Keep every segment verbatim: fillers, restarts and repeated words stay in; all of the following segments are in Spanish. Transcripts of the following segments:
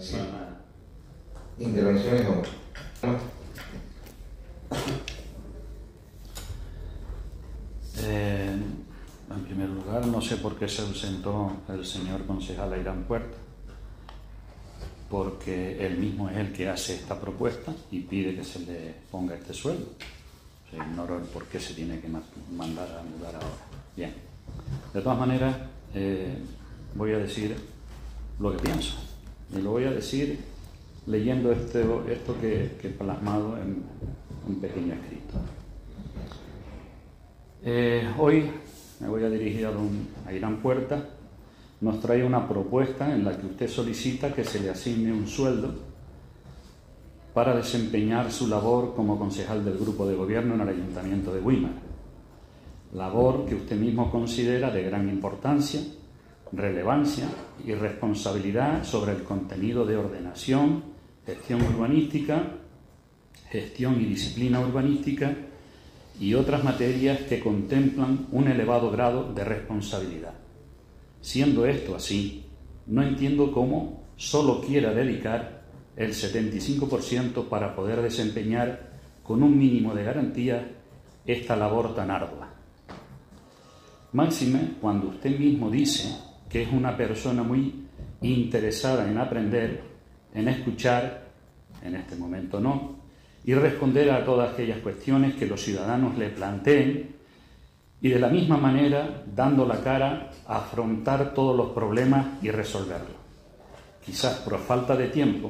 Sí. Intervenciones o... Eh, en primer lugar, no sé por qué se ausentó el señor concejal Airán Puerta, porque él mismo es el que hace esta propuesta y pide que se le ponga este sueldo. O sea, ignoro el por qué se tiene que mandar a mudar ahora. Bien. De todas maneras, eh, voy a decir lo que pienso. Y lo voy a decir leyendo este, esto que, que he plasmado en un pequeño escrito. Eh, hoy me voy a dirigir a don Airán Puerta. Nos trae una propuesta en la que usted solicita que se le asigne un sueldo para desempeñar su labor como concejal del grupo de gobierno en el Ayuntamiento de Güímar. Labor que usted mismo considera de gran importancia, relevancia y responsabilidad sobre el contenido de ordenación, gestión urbanística, gestión y disciplina urbanística y otras materias que contemplan un elevado grado de responsabilidad. Siendo esto así, no entiendo cómo solo quiera dedicar el setenta y cinco por ciento para poder desempeñar con un mínimo de garantía esta labor tan ardua. Máxime cuando usted mismo dice que es una persona muy interesada en aprender, en escuchar, en este momento no, y responder a todas aquellas cuestiones que los ciudadanos le planteen y de la misma manera, dando la cara, afrontar todos los problemas y resolverlos. Quizás por falta de tiempo,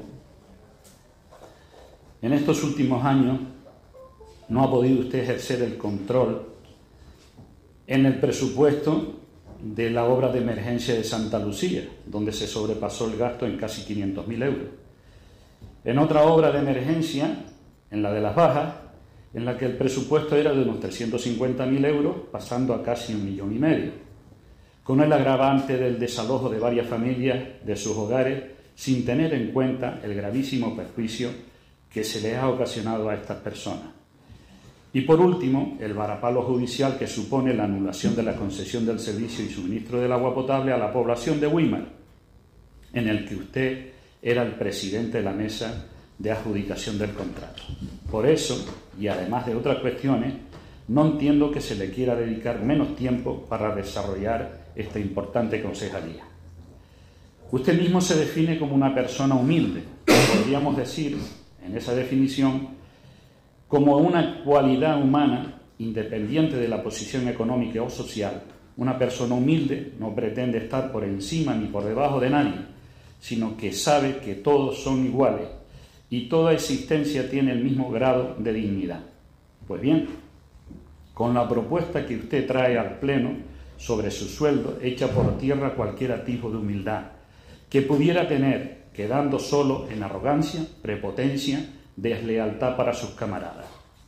en estos últimos años no ha podido usted ejercer el control en el presupuesto de la obra de emergencia de Santa Lucía, donde se sobrepasó el gasto en casi quinientos mil euros. En otra obra de emergencia, en la de Las Bajas, en la que el presupuesto era de unos trescientos cincuenta mil euros, pasando a casi un millón y medio, con el agravante del desalojo de varias familias de sus hogares, sin tener en cuenta el gravísimo perjuicio que se les ha ocasionado a estas personas. Y por último, el varapalo judicial que supone la anulación de la concesión del servicio y suministro del agua potable a la población de Güímar, en el que usted era el presidente de la mesa de adjudicación del contrato. Por eso, y además de otras cuestiones, no entiendo que se le quiera dedicar menos tiempo para desarrollar esta importante concejalía. Usted mismo se define como una persona humilde, podríamos decir, en esa definición, como una cualidad humana, independiente de la posición económica o social. Una persona humilde no pretende estar por encima ni por debajo de nadie, sino que sabe que todos son iguales y toda existencia tiene el mismo grado de dignidad. Pues bien, con la propuesta que usted trae al Pleno sobre su sueldo, echa por tierra cualquier atisbo de humildad que pudiera tener, quedando solo en arrogancia, prepotencia, deslealtad para sus camaradas.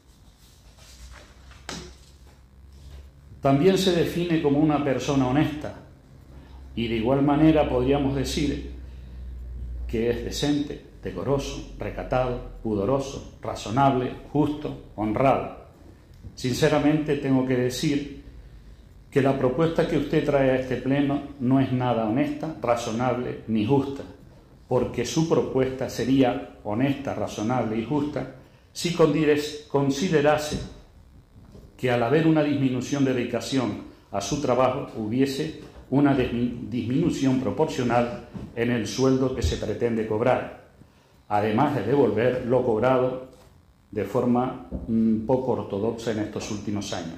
También se define como una persona honesta y de igual manera podríamos decir que es decente, decoroso, recatado, pudoroso, razonable, justo, honrado. Sinceramente tengo que decir que la propuesta que usted trae a este pleno no es nada honesta, razonable ni justa, porque su propuesta sería honesta, razonable y justa si considerase que al haber una disminución de dedicación a su trabajo hubiese una disminución proporcional en el sueldo que se pretende cobrar, además de devolver lo cobrado de forma un poco ortodoxa en estos últimos años.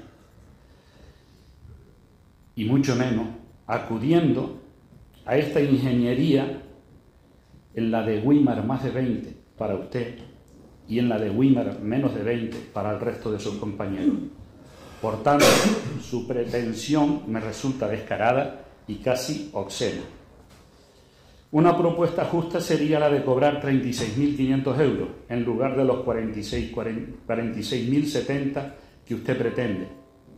Y mucho menos acudiendo a esta ingeniería en la de Güímar más de veinte para usted y en la de Güímar menos de veinte para el resto de sus compañeros. Por tanto, su pretensión me resulta descarada y casi obscena. Una propuesta justa sería la de cobrar treinta y seis mil quinientos euros en lugar de los cuarenta y seis mil setenta que usted pretende.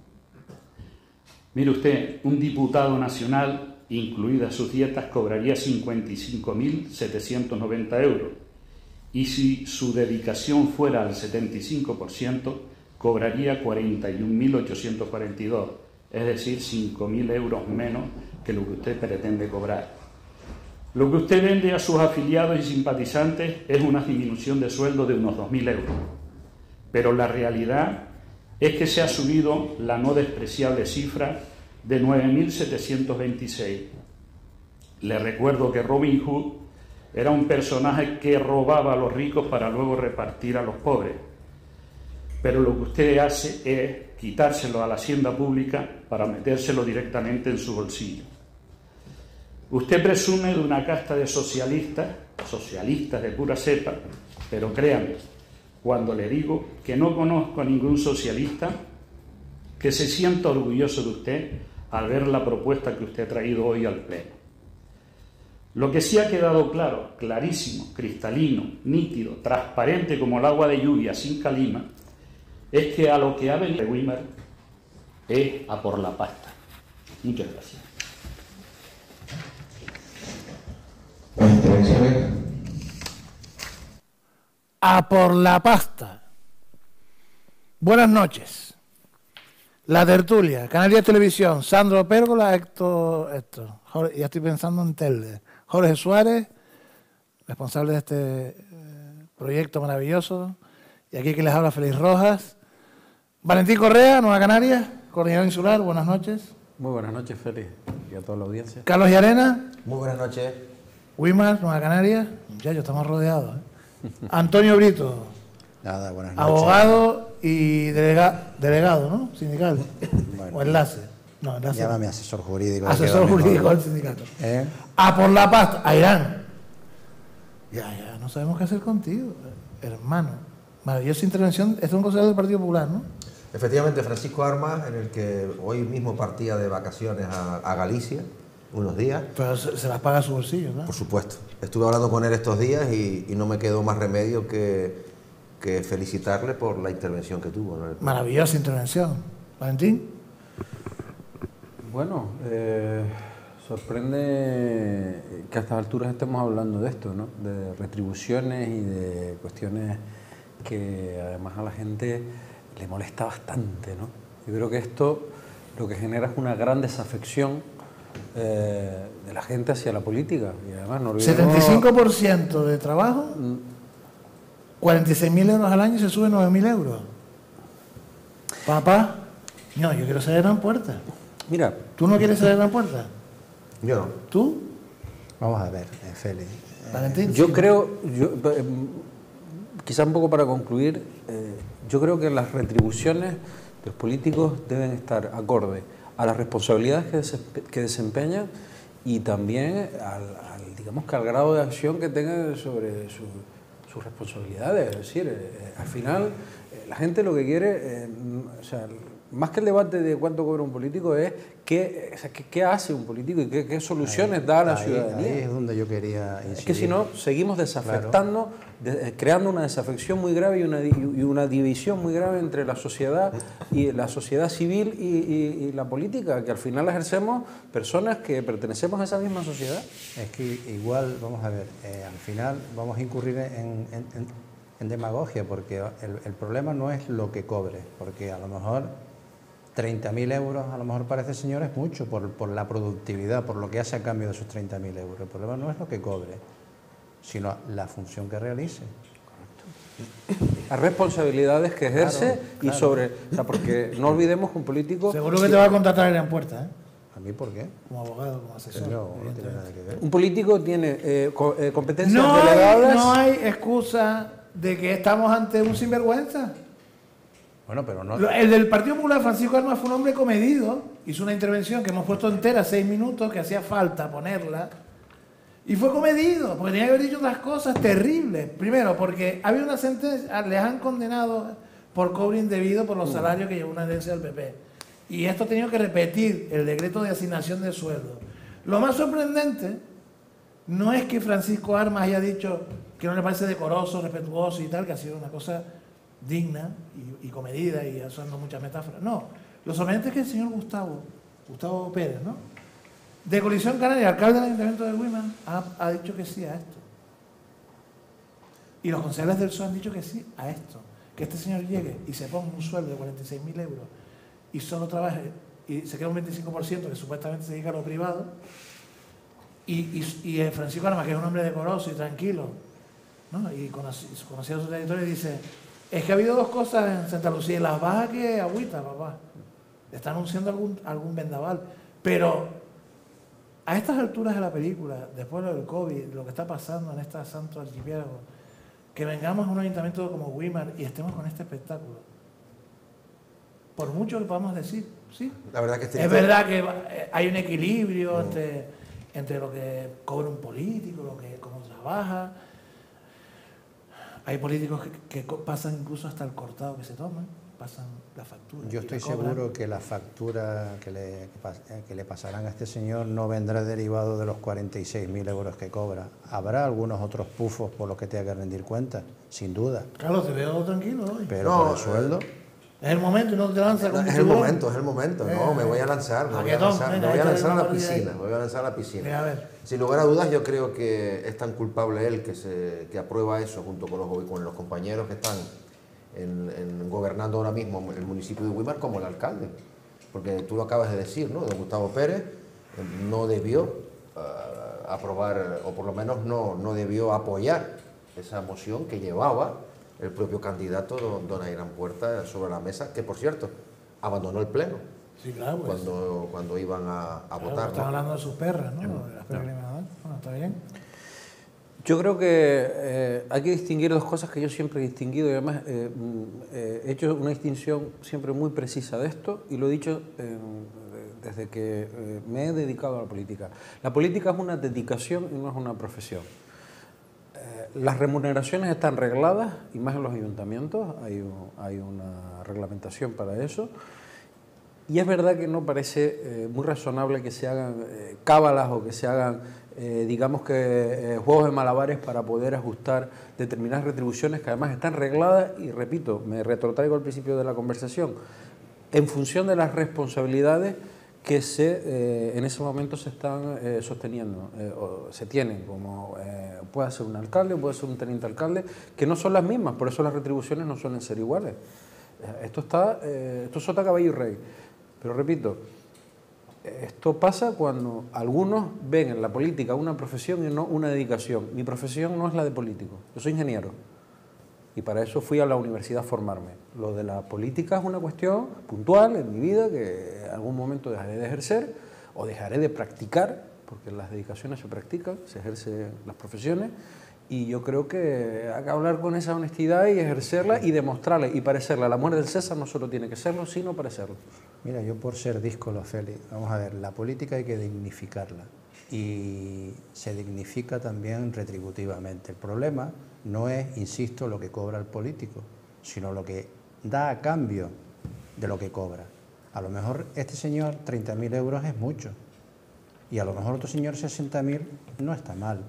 Mire usted, un diputado nacional, incluidas sus dietas, cobraría cincuenta y cinco mil setecientos noventa euros y si su dedicación fuera al setenta y cinco por ciento, cobraría cuarenta y un mil ochocientos cuarenta y dos, es decir, cinco mil euros menos que lo que usted pretende cobrar. Lo que usted vende a sus afiliados y simpatizantes es una disminución de sueldo de unos dos mil euros, pero la realidad es que se ha subido la no despreciable cifra de nueve mil setecientos veintiséis. Le recuerdo que Robin Hood era un personaje que robaba a los ricos para luego repartir a los pobres, pero lo que usted hace es quitárselo a la hacienda pública para metérselo directamente en su bolsillo. Usted presume de una casta de socialistas, socialistas de pura cepa, pero créanme, cuando le digo que no conozco a ningún socialista que se sienta orgulloso de usted al ver la propuesta que usted ha traído hoy al Pleno. Lo que sí ha quedado claro, clarísimo, cristalino, nítido, transparente como el agua de lluvia sin calima, es que a lo que ha venido Wimmer es a por la pasta. Muchas gracias. A por la pasta. Buenas noches. La tertulia, Canarias Televisión, Sandro Pérgola, Héctor, Héctor Jorge, ya estoy pensando en Telde, Jorge Suárez, responsable de este eh, proyecto maravilloso, y aquí que les habla Félix Rojas, Valentín Correa, Nueva Canarias, coordinador insular, buenas noches. Muy buenas noches, Félix, y a toda la audiencia. Carlos Llarena. Muy buenas noches. Wimar, Nueva Canarias, ya yo estamos rodeados. ¿eh? Antonio Brito. Nada, buenas noches. Abogado y delega, delegado, ¿no? Sindical. Bueno, o enlace. No, enlace. Llámame asesor jurídico. Asesor jurídico del sindicato. ¿Eh? A por la pasta. A Irán. Ya, ya, no sabemos qué hacer contigo, hermano. Maravillosa intervención. Este es un concejal del Partido Popular, ¿no? Efectivamente, Francisco Armas, en el que hoy mismo partía de vacaciones a, a Galicia, unos días. Pero se, se las paga a su bolsillo, ¿no? Por supuesto. Estuve hablando con él estos días y, y no me quedó más remedio que, que felicitarle por la intervención que tuvo, ¿no? Maravillosa intervención. Valentín. Bueno, eh, sorprende que a estas alturas estemos hablando de esto, ¿no? De retribuciones y de cuestiones que además a la gente le molesta bastante, ¿no? Yo creo que esto lo que genera es una gran desafección eh, de la gente hacia la política. Y además no olvidemos... setenta y cinco por ciento de trabajo, cuarenta y seis mil euros al año y se sube nueve mil euros. Papá, no, yo quiero salir a la puerta. Mira, ¿Tú no quieres salir a la puerta? Yo no. ¿Tú? Vamos a ver, eh, Félix. Eh, Valentín. yo sí. creo, yo, eh, quizá un poco para concluir, eh, yo creo que las retribuciones de los políticos deben estar acorde a las responsabilidades que, des que desempeñan y también al, al, digamos que al grado de acción que tengan sobre su, sus responsabilidades. Es decir, eh, al final eh, la gente lo que quiere, eh, o sea, más que el debate de cuánto cobra un político es qué, o sea, qué, qué hace un político y qué, qué soluciones ahí, da a la ahí, ciudadanía. Ahí es donde yo quería incidir. Es que si no, seguimos desafectando, claro. de, creando una desafección muy grave y una, y una división muy grave entre la sociedad y la sociedad civil y, y, y la política, que al final la ejercemos personas que pertenecemos a esa misma sociedad. Es que igual, vamos a ver, eh, al final vamos a incurrir en, en, en, en demagogia, porque el, el problema no es lo que cobre, porque a lo mejor treinta mil euros, a lo mejor para este señor es mucho por, por la productividad, por lo que hace a cambio de esos treinta mil euros. El problema no es lo que cobre, sino la función que realice. Correcto. Las responsabilidades que ejerce, claro, claro. Y sobre... O sea, porque no olvidemos que un político... Seguro que te va a contratar en puerta, ¿eh? ¿A mí por qué? Como abogado, como asesor. No, no tiene nada que ver. Un político tiene eh, co eh, competencias no delegables... Hay, no hay excusa de que estamos ante un sinvergüenza. Bueno, pero no... El del Partido Popular, Francisco Armas, fue un hombre comedido, hizo una intervención que hemos puesto entera, seis minutos, que hacía falta ponerla, y fue comedido, porque tenía que haber dicho otras cosas terribles. Primero, porque había una sentencia, les han condenado por cobro indebido por los salarios que llevó una herencia del P P. Y esto ha tenido que repetir el decreto de asignación de sueldo. Lo más sorprendente no es que Francisco Armas haya dicho que no le parece decoroso, respetuoso y tal, que ha sido una cosa digna y, y comedida y usando muchas metáforas. No, lo sorprendente es que el señor Gustavo, Gustavo Pérez, ¿no? De Coalición Canaria, alcalde del Ayuntamiento de Wimar, ha, ha dicho que sí a esto. Y los concejales del P S O E han dicho que sí a esto. Que este señor llegue y se ponga un sueldo de cuarenta y seis mil euros y solo trabaje y se queda un veinticinco por ciento que supuestamente se dedica a lo privado Y, y, y Francisco Armas, que es un hombre decoroso y tranquilo, ¿no? Y conocía su territorio, dice, es que ha habido dos cosas en Santa Lucía, y las bajas que agüita, papá. Está anunciando algún, algún vendaval. Pero a estas alturas de la película, después de lo del COVID, lo que está pasando en este santo archipiélago, que vengamos a un ayuntamiento como Weimar y estemos con este espectáculo. Por mucho que podamos decir, sí. La verdad que este es verdad que hay un equilibrio mm. entre, entre lo que cobra un político, lo que cómo trabaja. Hay políticos que, que pasan incluso hasta el cortado que se toman, pasan la factura. Yo estoy seguro que la factura que le, que le pasarán a este señor no vendrá derivado de los cuarenta y seis mil euros que cobra. Habrá algunos otros pufos por los que tenga que rendir cuentas, sin duda. Claro, te veo tranquilo hoy. Pero no, por el sueldo... Es el momento y no te lanzas como Es el momento, es el momento. Eh, no, me voy a lanzar, me voy a lanzar, me voy a lanzar a la piscina, me voy a lanzar a la piscina. A ver. Sin lugar a dudas, yo creo que es tan culpable él que, se, que aprueba eso junto con los, con los compañeros que están en, en, gobernando ahora mismo el municipio de Weimar como el alcalde. Porque tú lo acabas de decir, ¿no? Don Gustavo Pérez no debió uh, aprobar, o por lo menos no, no debió apoyar esa moción que llevaba el propio candidato, don, don Airán Puerta, sobre la mesa, que por cierto, abandonó el pleno. Sí, claro. Pues. Cuando, cuando iban a, a claro, votar. Están ¿no? hablando de sus perras, ¿no? De las perras no. Bueno, está bien. Yo creo que eh, hay que distinguir dos cosas que yo siempre he distinguido y además eh, eh, he hecho una distinción siempre muy precisa de esto y lo he dicho eh, desde que eh, me he dedicado a la política. La política es una dedicación y no es una profesión. Las remuneraciones están regladas, y más en los ayuntamientos, hay, un, hay una reglamentación para eso, y es verdad que no parece eh, muy razonable que se hagan eh, cábalas o que se hagan, eh, digamos que, eh, juegos de malabares para poder ajustar determinadas retribuciones que además están regladas, y repito, me retrotraigo al principio de la conversación, en función de las responsabilidades que se, eh, en ese momento se están eh, sosteniendo, eh, o se tienen, como eh, puede ser un alcalde, puede ser un teniente alcalde, que no son las mismas, por eso las retribuciones no suelen ser iguales. Eh, esto, está, eh, esto es sota, caballo y rey. Pero repito, esto pasa cuando algunos ven en la política una profesión y no una dedicación. Mi profesión no es la de político, yo soy ingeniero. Y para eso fui a la universidad a formarme. Lo de la política es una cuestión puntual en mi vida que en algún momento dejaré de ejercer o dejaré de practicar, porque las dedicaciones se practican, se ejercen las profesiones, y yo creo que hay que hablar con esa honestidad y ejercerla y demostrarla y parecerla. La muerte del César no solo tiene que serlo, sino parecerlo. Mira, yo por ser díscolo, Félix, vamos a ver, la política hay que dignificarla y se dignifica también retributivamente. El problema no es, insisto, lo que cobra el político, sino lo que da a cambio de lo que cobra. A lo mejor este señor treinta mil euros es mucho y a lo mejor otro señor sesenta mil no está mal.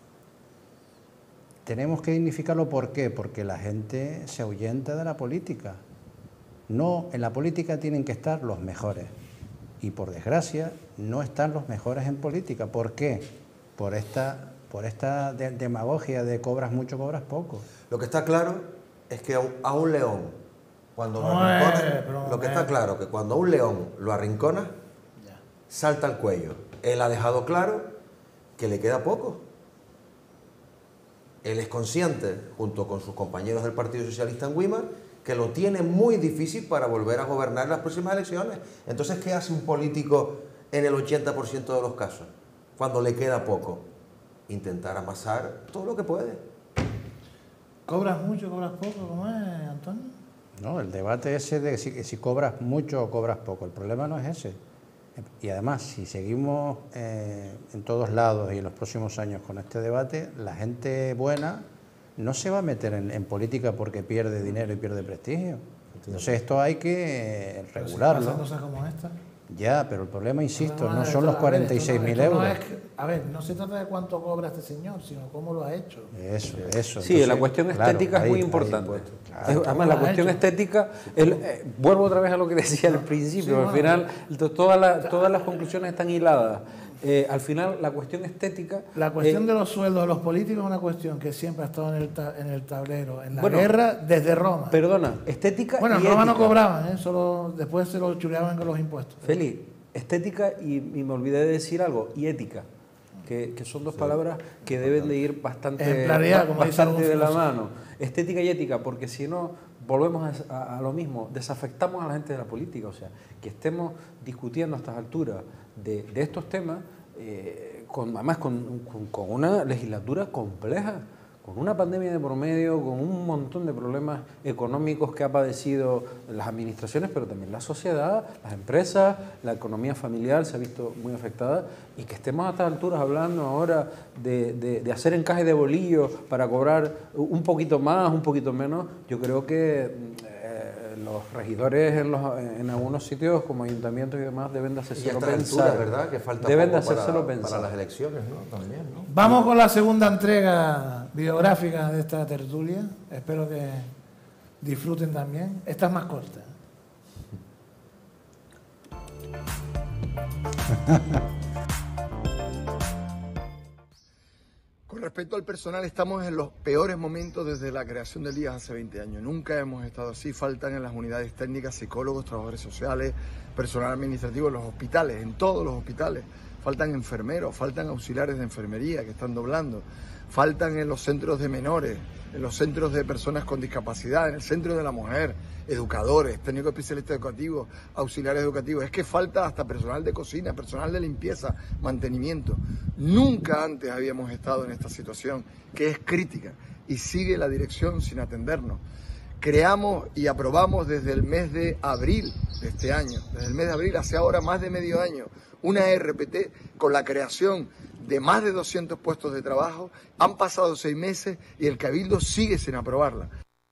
Tenemos que dignificarlo, ¿por qué? Porque la gente se ahuyenta de la política. No, en la política tienen que estar los mejores y por desgracia no están los mejores en política. ¿Por qué? Por esta... por esta de demagogia de cobras mucho, cobras poco. Lo que está claro es que a un, a un león, cuando lo no arrincona, es, lo que está claro que cuando a un león lo arrincona, ya. salta al cuello. Él ha dejado claro que le queda poco. Él es consciente, junto con sus compañeros del Partido Socialista en Weimar, que lo tiene muy difícil para volver a gobernar en las próximas elecciones. Entonces, ¿qué hace un político en el ochenta por ciento de los casos? Cuando le queda poco. Intentar amasar todo lo que puede. ¿Cobras mucho, cobras poco? ¿Cómo es, Antonio? No, el debate ese de si, si cobras mucho o cobras poco, el problema no es ese. Y además, si seguimos eh, en todos lados y en los próximos años con este debate, la gente buena no se va a meter en, en política porque pierde dinero y pierde prestigio. Entonces esto hay que eh, regularlo. Si pasan cosas como esta. Ya, pero el problema, insisto, no son los cuarenta y seis mil euros. No es que, a ver, no se trata de cuánto cobra este señor, sino cómo lo ha hecho. Eso, eso. Sí, entonces, la cuestión estética claro, es muy ahí, importante. Ahí, claro. Además, la cuestión estética, el, eh, vuelvo otra vez a lo que decía al principio, sí, al bueno, final todas las todas las conclusiones están hiladas. Eh, al final, la cuestión estética... La cuestión eh, de los sueldos de los políticos es una cuestión que siempre ha estado en el, ta, en el tablero, en la bueno, guerra, desde Roma. Perdona, estética Bueno, y en Roma ética. no cobraban, ¿eh? Solo después se lo chuleaban con los impuestos. Feliz, estética y, y me olvidé de decir algo, y ética. que, que son dos sí. palabras que deben de ir bastante, como bastante de la mano. Estética y ética, porque si no, volvemos a, a, a lo mismo, desafectamos a la gente de la política. O sea, que estemos discutiendo a estas alturas de, de estos temas, eh, con, además con, con, con una legislatura compleja, con una pandemia de por medio, con un montón de problemas económicos que ha padecido las administraciones, pero también la sociedad, las empresas, la economía familiar se ha visto muy afectada, y que estemos a estas alturas hablando ahora de, de, de hacer encaje de bolillos para cobrar un poquito más, un poquito menos, yo creo que eh, los regidores en, los, en algunos sitios como ayuntamientos y demás deben de hacérselo pensar. Altura, ¿verdad? Que falta deben de poco hacérselo para, pensar. para las elecciones, ¿no? También, ¿no? Vamos con la segunda entrega biográfica de esta tertulia. Espero que disfruten también. Esta es más corta. Con respecto al personal, estamos en los peores momentos desde la creación del I A hace veinte años. Nunca hemos estado así. Faltan en las unidades técnicas psicólogos, trabajadores sociales, personal administrativo en los hospitales, en todos los hospitales. Faltan enfermeros, faltan auxiliares de enfermería que están doblando. Faltan en los centros de menores, en los centros de personas con discapacidad, en el centro de la mujer, educadores, técnicos especialistas educativos, auxiliares educativos. Es que falta hasta personal de cocina, personal de limpieza, mantenimiento. Nunca antes habíamos estado en esta situación, que es crítica, y sigue la dirección sin atendernos. Creamos y aprobamos desde el mes de abril de este año, desde el mes de abril, hace ahora más de medio año, una R P T con la creación de más de doscientos puestos de trabajo. Han pasado seis meses y el Cabildo sigue sin aprobarla.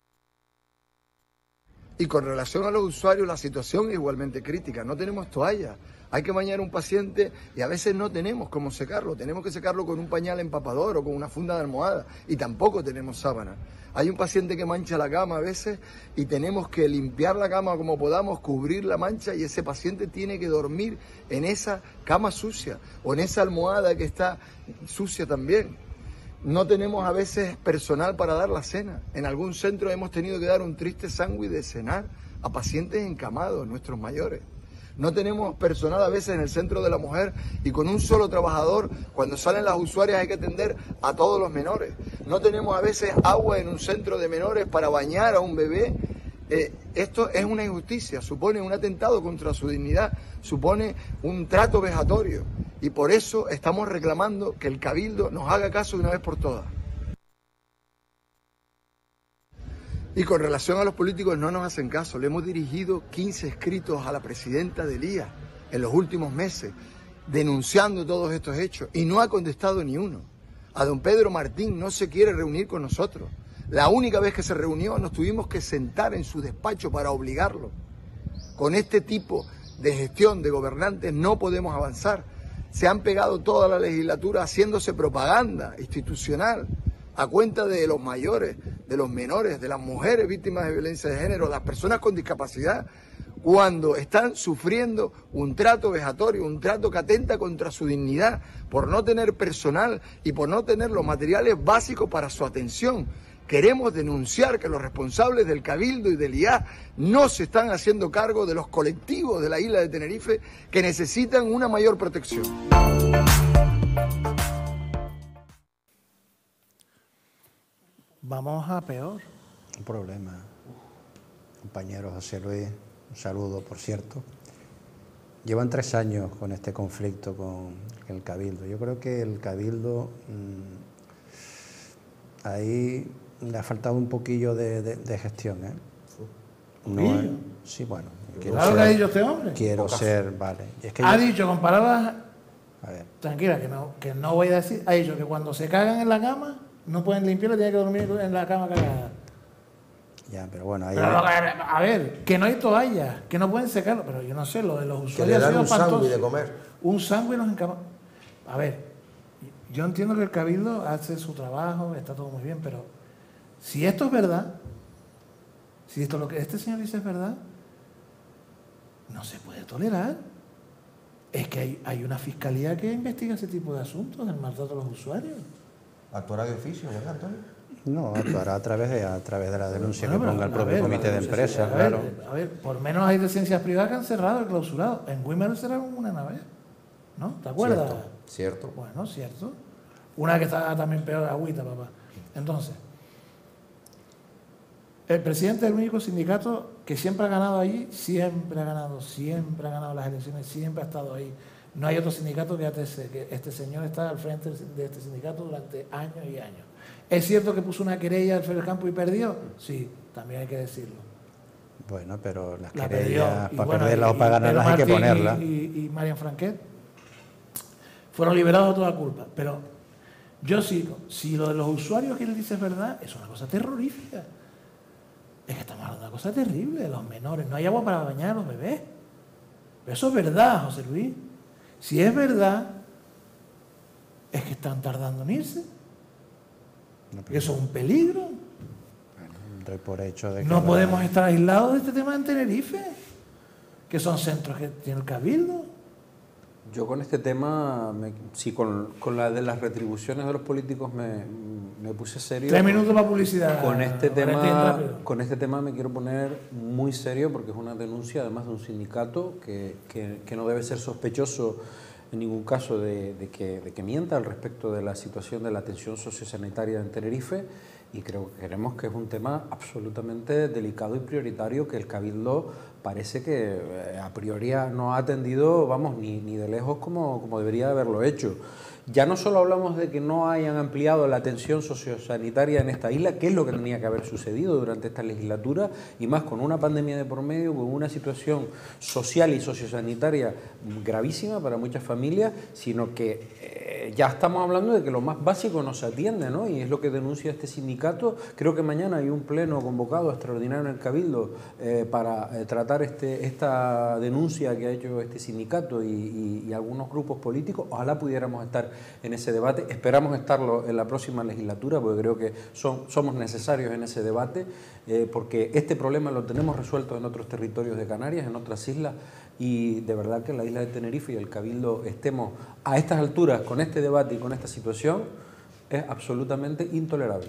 Y con relación a los usuarios, la situación es igualmente crítica. No tenemos toallas. Hay que bañar a un paciente y a veces no tenemos cómo secarlo. Tenemos que secarlo con un pañal empapador o con una funda de almohada. Y tampoco tenemos sábana. Hay un paciente que mancha la cama a veces y tenemos que limpiar la cama como podamos, cubrir la mancha, y ese paciente tiene que dormir en esa cama sucia o en esa almohada que está sucia también. No tenemos a veces personal para dar la cena. En algún centro hemos tenido que dar un triste sándwich de cenar a pacientes encamados, nuestros mayores. No tenemos personal a veces en el centro de la mujer, y con un solo trabajador, cuando salen las usuarias hay que atender a todos los menores. No tenemos a veces agua en un centro de menores para bañar a un bebé. Eh, esto es una injusticia, supone un atentado contra su dignidad, supone un trato vejatorio, y por eso estamos reclamando que el Cabildo nos haga caso de una vez por todas. Y con relación a los políticos, no nos hacen caso. Le hemos dirigido quince escritos a la presidenta del I A en los últimos meses, denunciando todos estos hechos, y no ha contestado ni uno. A don Pedro Martín no se quiere reunir con nosotros. La única vez que se reunió nos tuvimos que sentar en su despacho para obligarlo. Con este tipo de gestión de gobernantes no podemos avanzar. Se han pegado toda la legislatura haciéndose propaganda institucional a cuenta de los mayores, de los menores, de las mujeres víctimas de violencia de género, las personas con discapacidad, cuando están sufriendo un trato vejatorio, un trato que atenta contra su dignidad, por no tener personal y por no tener los materiales básicos para su atención. Queremos denunciar que los responsables del Cabildo y del I A no se están haciendo cargo de los colectivos de la isla de Tenerife que necesitan una mayor protección. Vamos a peor. Un problema. Compañero José Luis, un saludo, por cierto. Llevan tres años con este conflicto con el Cabildo. Yo creo que el Cabildo mmm, ahí le ha faltado un poquillo de, de, de gestión, ¿eh? No es, sí, bueno. Claro ser, que ha dicho este hombre. Quiero Pocas. ser, vale. Es que ha yo, dicho con palabras, a ver. Tranquila, que no, que no voy a decir, ha dicho que cuando se cagan en la cama no pueden limpiarlo, tienen que dormir en la cama cagada. Ya, pero bueno, ahí... Pero, a ver, que no hay toallas, que no pueden secarlo, pero yo no sé, lo de los usuarios... Que le dan un sándwich de comer. Un sándwich nos encama... A ver, yo entiendo que el Cabildo hace su trabajo, está todo muy bien, pero si esto es verdad, si esto lo que este señor dice es verdad, no se puede tolerar. Es que hay, hay una fiscalía que investiga ese tipo de asuntos, del maltrato a los usuarios. ¿Actuará de oficio, verdad, Antonio? No, actuará a través de, a través de la denuncia bueno, que ponga el propio ver, comité de empresa, a claro. Ver, a ver, por menos hay residencias privadas que han cerrado y clausurado. En Wimer cerraron una nave. ¿no? ¿Te acuerdas? Cierto, cierto. Bueno, cierto. Una que está también peor, agüita, papá. Entonces, el presidente del único sindicato que siempre ha ganado allí, siempre ha ganado, siempre ha ganado las elecciones, siempre ha estado ahí. No hay otro sindicato que este, que este señor está al frente de este sindicato durante años y años. ¿Es cierto que puso una querella al Félix Campos y perdió? Sí, también hay que decirlo. Bueno, pero las La querellas, perdió. para bueno, perderlas o para y Pedro ganarlas hay que Martín ponerlas. Y, y, y Marian Franquet fueron liberados de toda culpa. Pero yo sigo, si lo de los usuarios que él dice es verdad, es una cosa terrorífica. Es que estamos hablando de una cosa terrible, de los menores. No hay agua para bañar a los bebés. Pero eso es verdad, José Luis. Si es verdad, es que están tardando en irse. Y eso es un peligro. Bueno, doy por hecho de que No la- podemos estar aislados de este tema en Tenerife, que son centros que tiene el Cabildo. Yo con este tema, me, sí, con, con la de las retribuciones de los políticos me, me puse serio. Tres minutos para publicidad. Con este, Valentín, tema, rápido. con este tema me quiero poner muy serio porque es una denuncia además de un sindicato que, que, que no debe ser sospechoso en ningún caso de, de, que, de que mienta al respecto de la situación de la atención sociosanitaria en Tenerife, y creo que creemos que es un tema absolutamente delicado y prioritario que el Cabildo parece que eh, a priori no ha atendido, vamos, ni, ni de lejos como, como debería haberlo hecho. Ya no solo hablamos de que no hayan ampliado la atención sociosanitaria en esta isla, que es lo que tenía que haber sucedido durante esta legislatura, y más con una pandemia de por medio, con una situación social y sociosanitaria gravísima para muchas familias, sino que eh, ya estamos hablando de que lo más básico no se atiende, ¿no? Y es lo que denuncia este sindicato. Creo que mañana hay un pleno convocado extraordinario en el Cabildo eh, para eh, tratar este, esta denuncia que ha hecho este sindicato y, y, y algunos grupos políticos. Ojalá pudiéramos estar en ese debate. Esperamos estarlo en la próxima legislatura porque creo que son, somos necesarios en ese debate eh, porque este problema lo tenemos resuelto en otros territorios de Canarias, en otras islas, y de verdad que en la isla de Tenerife y el Cabildo estemos a estas alturas con este debate y con esta situación es absolutamente intolerable.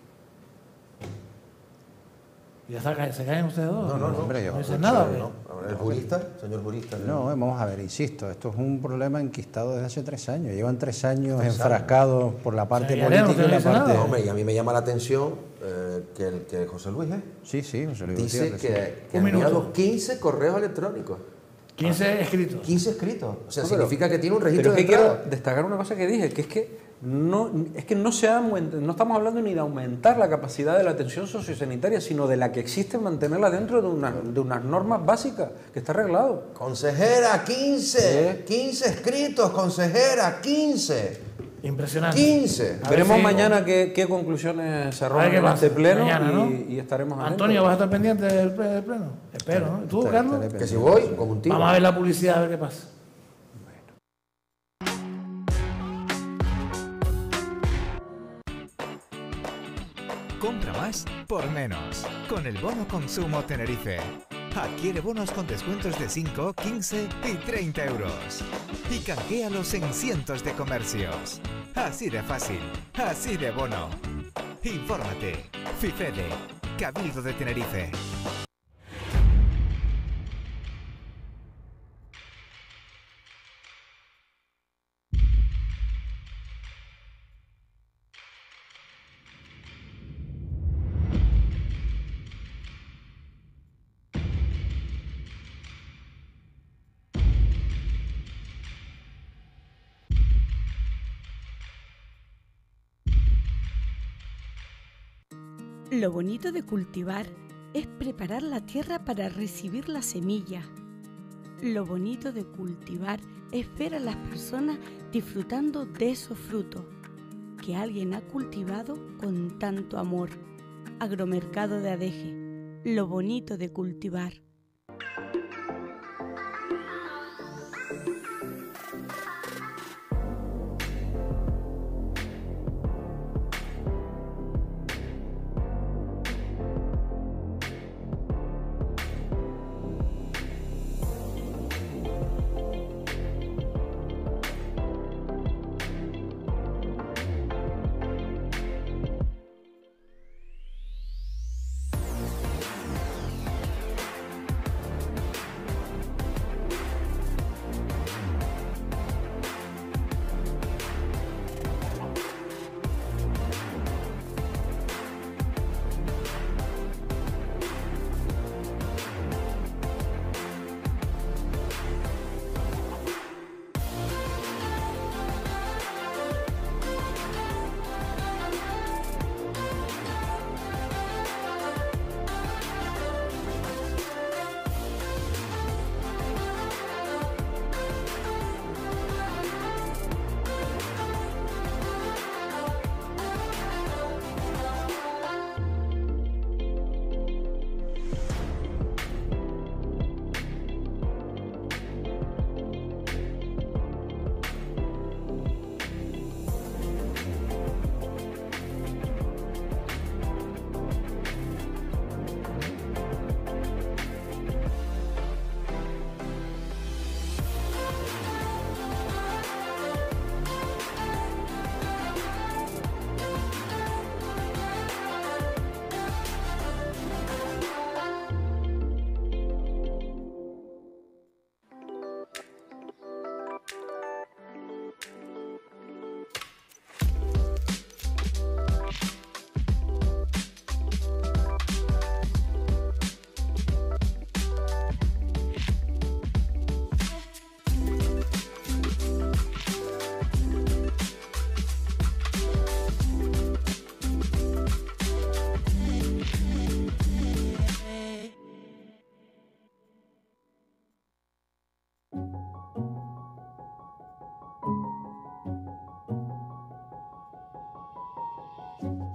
¿Y ya está, se caen ustedes dos? No, no, no. Hombre, yo- no dicen nada, ¿o qué? No, el jurista, señor jurista. No, vamos a ver, insisto, esto es un problema enquistado desde hace tres años. Llevan tres años enfrascados por la parte O sea, y Arena, política y usted no la dice parte... nada. No, hombre, y a mí me llama la atención eh, que, el, que José Luis ¿eh? Sí, sí, José Luis dice Gutiérrez, que, que Un ha minuto. enviado quince correos electrónicos. quince escritos. quince escritos. O sea, No, pero- significa que tiene un Pero registro es de que quiero entrada. destacar una cosa que dije, que es que no, es que no, se ha, no estamos hablando ni de aumentar la capacidad de la atención sociosanitaria, sino de la que existe, mantenerla dentro de, una, de unas normas básicas, que está arreglado. Consejera, quince. ¿Eh? quince escritos, consejera, quince. Impresionante. quince. A ver Veremos si- mañana qué, qué conclusiones se A ver arrojan qué en pasa este pleno mañana, ¿no? y, y estaremos atentos. Antonio, ¿vas a estar pendiente del, ple- del pleno? Espero, ¿no? ¿Tú, Estaré- Carlos? estaré Que si voy, como un tío. Vamos a ver la publicidad, a ver qué pasa. Compra más por menos con el bono consumo Tenerife. Adquiere bonos con descuentos de cinco, quince y treinta euros. Y canjealos en cientos de comercios. Así de fácil, así de bono. Infórmate. FIFEDE, Cabildo de Tenerife. Lo bonito de cultivar es preparar la tierra para recibir la semilla. Lo bonito de cultivar es ver a las personas disfrutando de esos frutos que alguien ha cultivado con tanto amor. Agromercado de Adeje. Lo bonito de cultivar.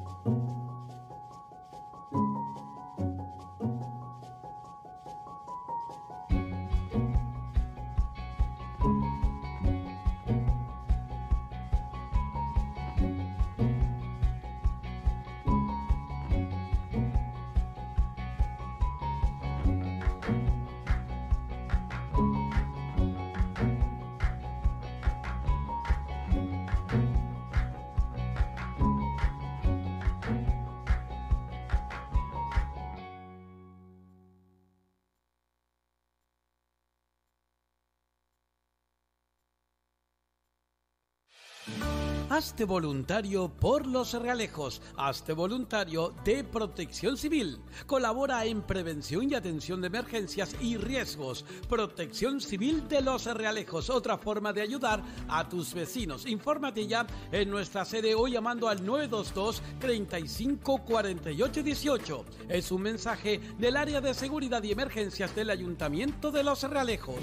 Hazte voluntario por Los Realejos. Hazte voluntario de Protección Civil. Colabora en prevención y atención de emergencias y riesgos. Protección Civil de Los Realejos. Otra forma de ayudar a tus vecinos. Infórmate ya en nuestra sede o llamando al nueve dos dos, treinta y cinco, cuarenta y ocho dieciocho. Es un mensaje del área de seguridad y emergencias del Ayuntamiento de Los Realejos.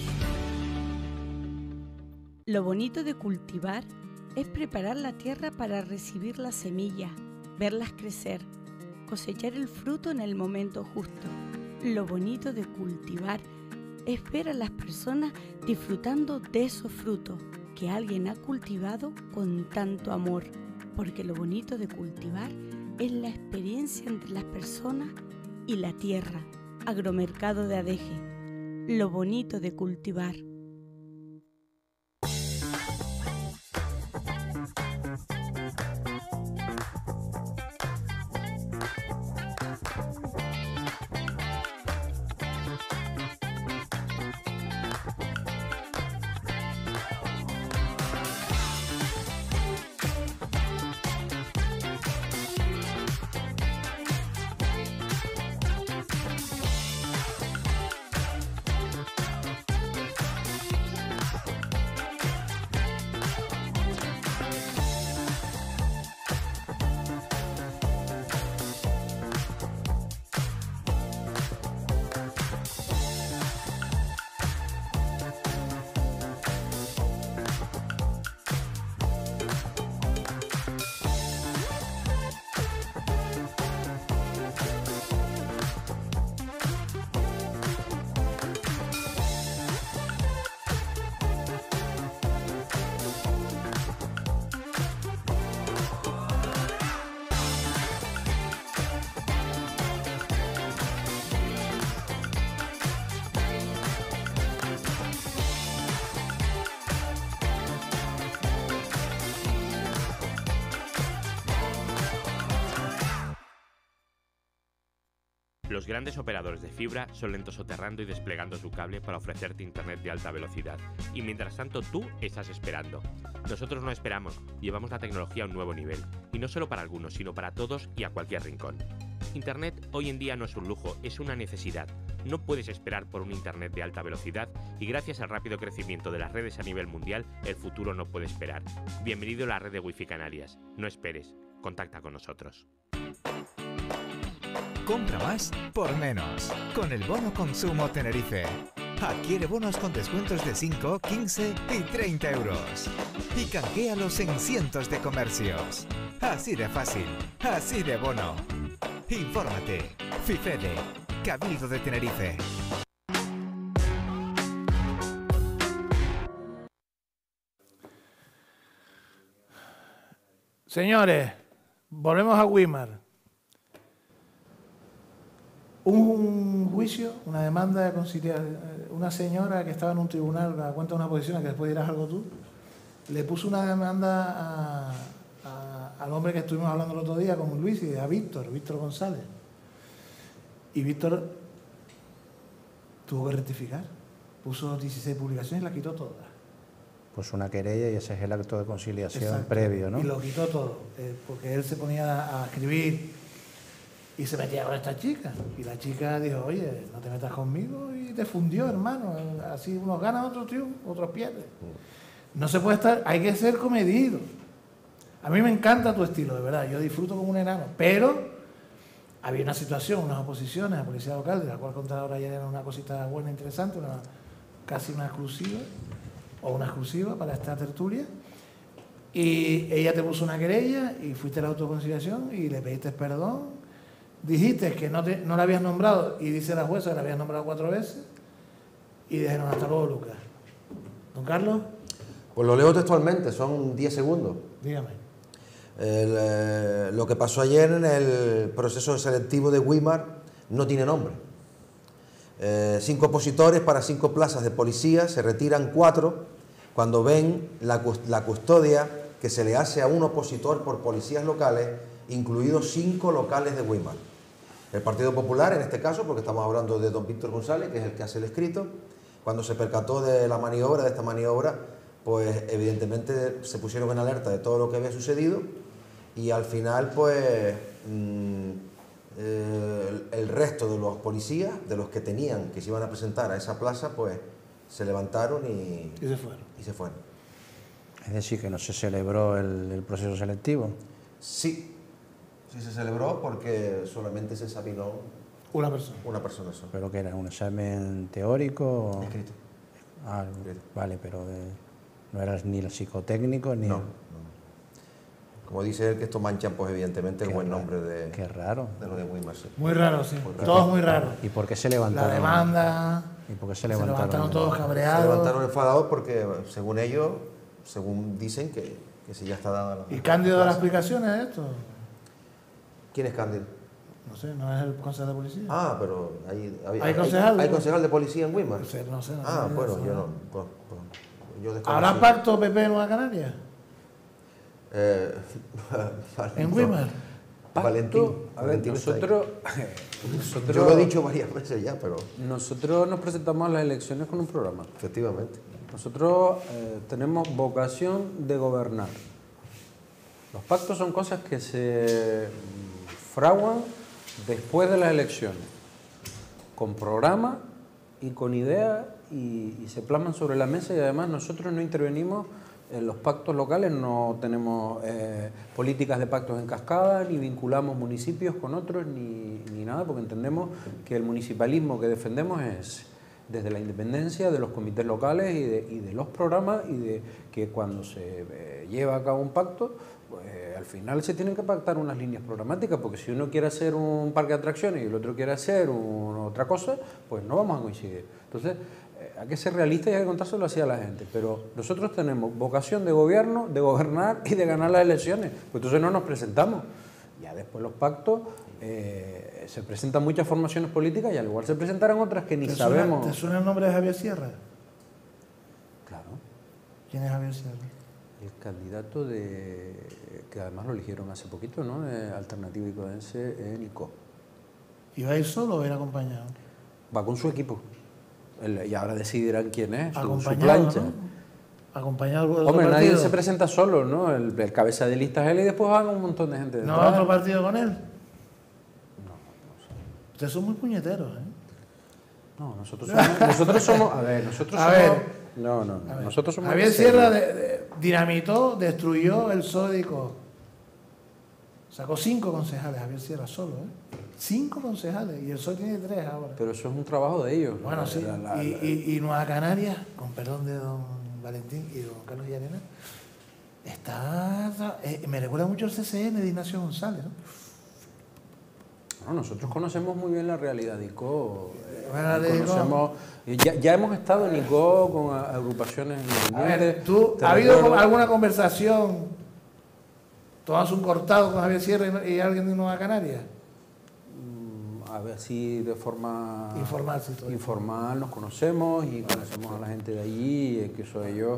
Lo bonito de cultivar es preparar la tierra para recibir la semilla, verlas crecer, cosechar el fruto en el momento justo. Lo bonito de cultivar es ver a las personas disfrutando de esos frutos que alguien ha cultivado con tanto amor, porque lo bonito de cultivar es la experiencia entre las personas y la tierra. Agromercado de Adeje. Lo bonito de cultivar. Los grandes operadores de fibra son lentos soterrando y desplegando su cable para ofrecerte internet de alta velocidad. Y mientras tanto tú estás esperando. Nosotros no esperamos, llevamos la tecnología a un nuevo nivel. Y no solo para algunos, sino para todos y a cualquier rincón. Internet hoy en día no es un lujo, es una necesidad. No puedes esperar por un internet de alta velocidad y gracias al rápido crecimiento de las redes a nivel mundial, el futuro no puede esperar. Bienvenido a la red de Wi-Fi Canarias. No esperes, contacta con nosotros. Compra más por menos con el bono consumo Tenerife. Adquiere bonos con descuentos de cinco, quince y treinta euros. Y canjealos en cientos de comercios. Así de fácil, así de bono. Infórmate. FIFEDE, Cabildo de Tenerife. Señores, volvemos a Weimar. Un juicio, una demanda de conciliación, una señora que estaba en un tribunal a cuenta de una posición, que después dirás algo tú, le puso una demanda a, a, al hombre que estuvimos hablando el otro día con Luis y a Víctor, Víctor González. Y Víctor tuvo que rectificar, puso dieciséis publicaciones y la quitó todas. Pues una querella y ese es el acto de conciliación. Exacto. Previo, ¿no? Y lo quitó todo, eh, porque él se ponía a escribir y se metía con esta chica. Y la chica dijo, oye, no te metas conmigo, y te fundió, hermano. Así unos ganan, otros triunfan, otros pierden. No se puede estar, hay que ser comedido. A mí me encanta tu estilo, de verdad, yo disfruto como un enano, pero había una situación, unas oposiciones a policía local, de la cual contar ahora ya era una cosita buena, interesante, una, casi una exclusiva, o una exclusiva para esta tertulia, Y ella te puso una querella y fuiste a la autoconciliación y le pediste perdón. Dijiste que no, te, no la habías nombrado y dice la jueza que la habías nombrado cuatro veces. Y dijeron hasta luego, Lucas. Don Carlos. Pues lo leo textualmente, son diez segundos. Dígame. El, eh, lo que pasó ayer en el proceso selectivo de Weimar no tiene nombre. Eh, cinco opositores para cinco plazas de policía, se retiran cuatro cuando ven la, la custodia que se le hace a un opositor por policías locales, incluidos cinco locales de Weimar. El Partido Popular, en este caso, porque estamos hablando de don Víctor González, que es el que hace el escrito, cuando se percató de la maniobra, de esta maniobra, pues evidentemente se pusieron en alerta de todo lo que había sucedido y al final, pues, mmm, eh, el, el resto de los policías, de los que tenían, que se iban a presentar a esa plaza, pues se levantaron y, y se fueron. Y se fueron. Es decir, que no se celebró el, el proceso selectivo. Sí, sí se celebró porque solamente se examinó una persona. Una persona sola. ¿Pero que era un examen teórico? Escrito. Ah, vale, pero de, no era ni el psicotécnico ni... No, el... no. Como dice él, que esto manchan, pues evidentemente, Qué el buen raro. nombre de, Qué raro. de lo de Weimar. Sí. Muy raro, sí. Muy raro. Todos muy raros. ¿Y por qué se levantaron? La demanda. ¿Y por qué se Se levantaron? levantaron todos Se cabreados. levantaron enfadados porque, según ellos, según dicen, que, que si ya está dada la... ¿Y Cándido da las explicaciones de esto? ¿Quién es Cándido? No sé, no es el concejal de policía. Ah, pero hay, hay, ¿Hay concejal? ¿Hay concejal de policía en Weimar? No sé, no sé. No Ah, sé, bueno, no sé. yo no... Pues, pues, yo desconozco. ¿Habrá pacto P P en Nueva Canaria? Eh, ¿En Weimar? Valentín. A ver, Valentín está ahí. nosotros, nosotros... Yo lo he dicho varias veces ya, pero... Nosotros nos presentamos a las elecciones con un programa. Efectivamente. Nosotros eh, tenemos vocación de gobernar. Los pactos son cosas que se mm, fraguan después de las elecciones, con programa y con ideas y, y se plasman sobre la mesa y además nosotros no intervenimos en los pactos locales, no tenemos eh, políticas de pactos en cascada, ni vinculamos municipios con otros, ni, ni nada, porque entendemos que el municipalismo que defendemos es desde la independencia de los comités locales y de, y de los programas y de que cuando se eh, lleva a cabo un pacto, pues, eh, al final se tienen que pactar unas líneas programáticas, porque si uno quiere hacer un parque de atracciones y el otro quiere hacer un, otra cosa, pues no vamos a coincidir. Entonces, eh, hay que ser realista y hay que contárselo así a la gente, pero nosotros tenemos vocación de gobierno, de gobernar y de ganar las elecciones, pues entonces no nos presentamos. Ya después los pactos, eh, se presentan muchas formaciones políticas y al igual se presentarán otras que ni ¿Te sabemos. Suena, ¿Te suena el nombre de Javier Sierra? Claro. ¿Quién es Javier Sierra? El candidato de que además lo eligieron hace poquito, ¿no? De Alternativa Icodense en I C O. ¿Y va a ir solo o va a ir acompañado? Va con su equipo. El- y ahora decidirán quién es, su, su Acompañado, plancha. ¿no? Acompañado por otro Hombre, nadie partido. se presenta solo, ¿no? El, el cabeza de lista es él y después van un montón de gente ¿No detrás. va otro partido con él? No, no sé. Ustedes son muy puñeteros, ¿eh? No, nosotros somos, nosotros somos, a ver, nosotros A somos, ver. no, no, no, nosotros somos Javier serios. Sierra de- de- dinamitó, destruyó el P S O E de I C O. Sacó cinco concejales, Javier Sierra solo, ¿eh? Cinco concejales, y el P S O E tiene tres ahora. Pero eso es un trabajo de ellos. Bueno, La- sí. la- la- y, la- y, y Nueva Canarias, con perdón de don Valentín y don Carlos Llarena, está. eh, me recuerda mucho el C C N de Ignacio González, ¿no? Bueno, nosotros conocemos muy bien la realidad de I C O. eh, Bueno, de I C O. conocemos, ya, ya hemos estado en I C O con a- agrupaciones A independientes. ver, ¿tú, Te ¿ha habido recuerdo- alguna conversación, tomas un cortado con Javier Sierra y, y alguien de Nueva Canarias? Mm, A ver si de forma Informal, sí, todo. informal nos conocemos y conocemos a la gente de allí, eh, que eso ellos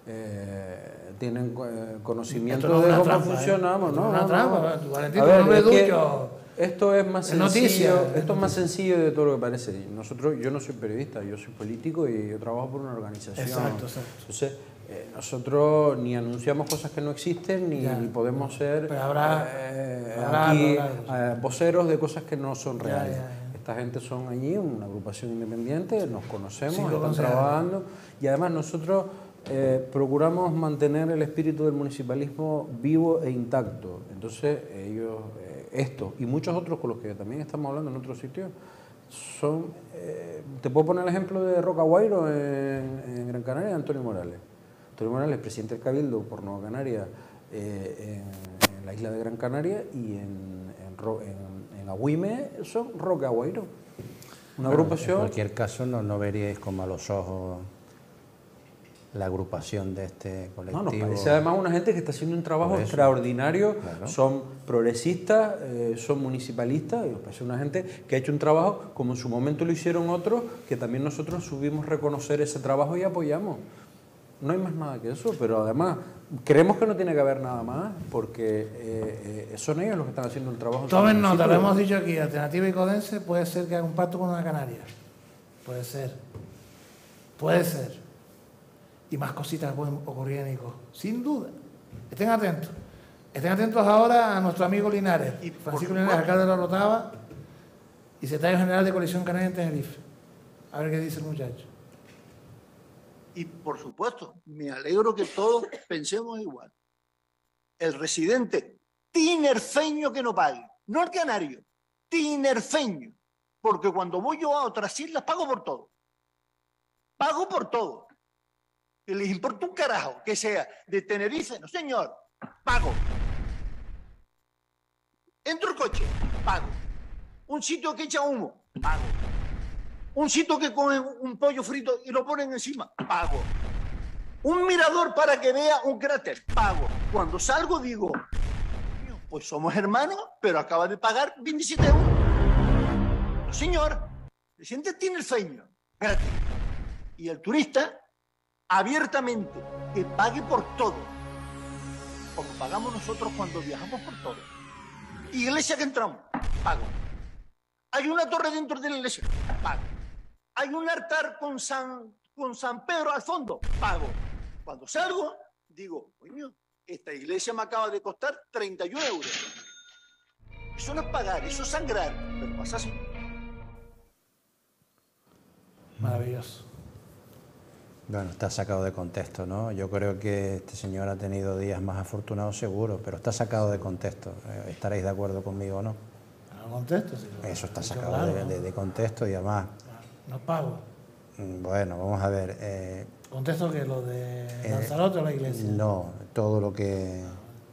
eh, tienen eh, conocimiento Esto no es de una cómo trampa, ¿eh? funcionamos, Esto ¿no? no es una No, trampa, no. ¿eh? Tu Valentín, A tu ver, nombre es que ducho. esto es más Es sencillo, noticia, es esto es más noticia. sencillo de todo lo que parece. Nosotros, yo no soy periodista, yo soy político y yo trabajo por una organización. Exacto, exacto. Entonces, eh, nosotros ni anunciamos cosas que no existen ni, Ya. ni podemos ser Pero habrá- eh, habrá aquí algo, algo, sí. eh, voceros de cosas que no son Ya, reales. ya, ya. Esta gente son allí, una agrupación independiente, nos conocemos, Cinco están concejales. trabajando y además nosotros eh, procuramos mantener el espíritu del municipalismo vivo e intacto. Entonces ellos, eh, estos y muchos otros con los que también estamos hablando en otros sitios, son, eh, te puedo poner el ejemplo de Rocaguairo en, en Gran Canaria, Antonio Morales. Antonio Morales, presidente del Cabildo por Nueva Canaria, eh, en, en la isla de Gran Canaria, y en, en, Ro, en, en Agüime son Roque Agüeiro. Una bueno, agrupación... En cualquier caso, no, no veríais con malos ojos la agrupación de este colectivo. No, nos parece además una gente que está haciendo un trabajo extraordinario, claro. Son progresistas, eh, son municipalistas, y nos parece una gente que ha hecho un trabajo como en su momento lo hicieron otros, que también nosotros subimos reconocer ese trabajo y apoyamos. No hay más nada que eso, pero además creemos que no tiene que haber nada más, porque eh, eh, son ellos los que están haciendo el trabajo. Tomen nota, lo hemos dicho aquí, Alternativa Icodense puede ser que haga un pacto con una Canaria. Puede ser. Puede ser. Y más cositas pueden ocurrir en Ico, sin duda. Estén atentos. Estén atentos ahora a nuestro amigo Linares, y Francisco Linares, alcalde de La Orotava y secretario general de Coalición Canaria en Tenerife. A ver qué dice el muchacho. Y por supuesto, me alegro que todos pensemos igual. El residente tinerfeño que no pague, no el canario, tinerfeño. Porque cuando voy yo a otras islas pago por todo. Pago por todo. Que les importa un carajo que sea de Tenerife, no señor, pago. Entro el coche, pago. Un sitio que echa humo, pago. Un sitio que cogen un pollo frito y lo ponen encima, pago. Un mirador para que vea un cráter, pago. Cuando salgo digo, pues somos hermanos, pero acaba de pagar veintisiete euros. No señor, el residente tiene el feño, gratis. Y el turista, abiertamente, que pague por todo, como pagamos nosotros cuando viajamos por todo. Iglesia que entramos, pago. Hay una torre dentro de la iglesia, pago. Hay un altar con San, con San Pedro al fondo, pago. Cuando salgo, digo, coño, esta iglesia me acaba de costar treinta y un euros. Eso no es pagar, eso es sangrar, pero pasa así. Maravilloso. Bueno, está sacado de contexto, ¿no? Yo creo que este señor ha tenido días más afortunados seguro, pero está sacado de contexto. ¿Estaréis de acuerdo conmigo o no? ¿De contexto? Sí, eso está sacado claro, de, de, de contexto y además... No pago. Bueno, vamos a ver... Eh, ¿Contexto que lo de Lanzarote eh, o la iglesia? No, todo lo que...